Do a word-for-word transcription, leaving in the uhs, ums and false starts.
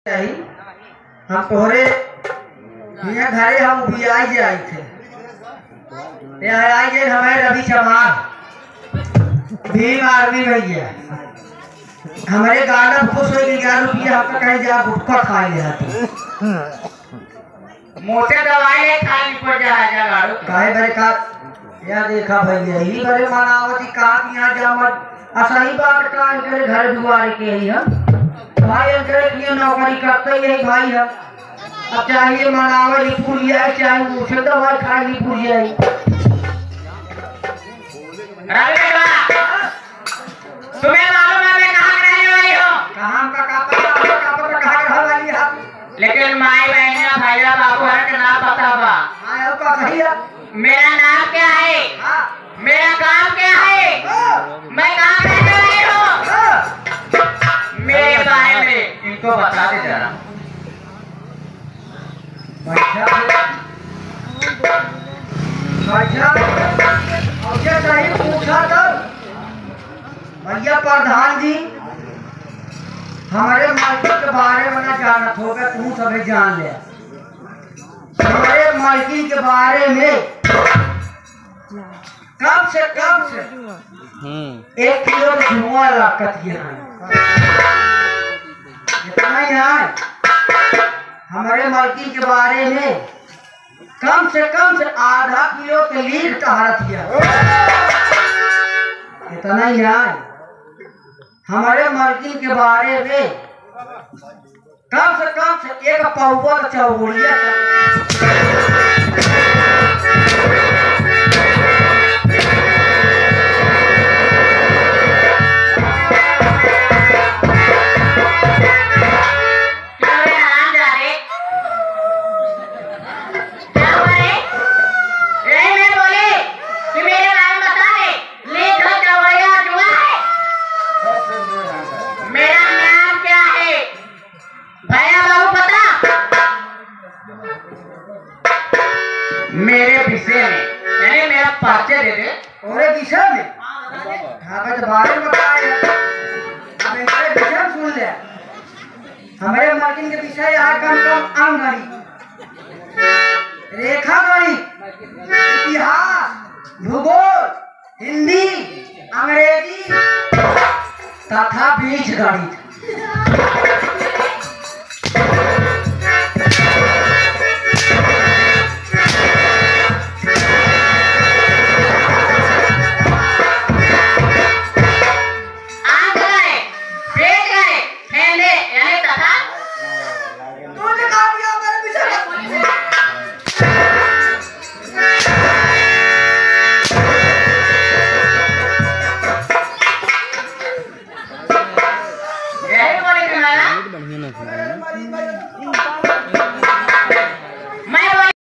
हम तोहरे यहाँ घरे हम भी आई जे आई थे यहाँ आई जे हमारे रवि चमार भीम आर्मी भैया हमारे गार्डन खुश हो ग्यारह रुपया आपका कहीं जा गुटखा खा लिया मोटे दवाई ले खाई पड़ जाएगा गाड़ो काहे बरे का या देखा भैया ही बरे मनावती का यहाँ जा मत असही बात का इनके घर दुआरे के ही हम भाई अंकल की नौकरी करते यही भाई है अब चाहिए मनावली पुलिया चाहे मुझे दवाई खाई पुलिया तुम्हें मालूम है मैं कहाँ रहने वाली हूँ? कहाँ का कापा कापा कापा कहाँ रह वाली है? लेकिन माई बहन भैया बाबू हर का नाम पता बा। आया का कही है? मेरा नाम क्या है? हाँ। मेरा काम क्या है? हाँ। मैं कहाँ रहने वाली हूँ? हाँ। मेरे बारे में इनको बता दे जरा। भैया भैया और क्या चाहिए पूछा तो भैया प्रधान जी हमारे मार्केट के बारे में ना जानत होगा तू सभी जान ले हमारे मार्केट के बारे में कम से कम से एक किलो धुआं लागत है इतना ही है हमारे मार्केट के बारे में कम से कम से आधा किलो के लीड तहारत है इतना ही है हमारे मार्केट के बारे में कम से कम से एक पौवा चौड़िया मेरे विषय में यानी मेरा परिचय दे दे और विषय में हाँ बस बारे में बताए अब मेरे विषय में सुन ले हमारे मार्किंग के विषय है कम कम अंगगणित रेखा गणित इतिहास भूगोल हिंदी अंग्रेजी तथा बीज गणित बढ़िया ना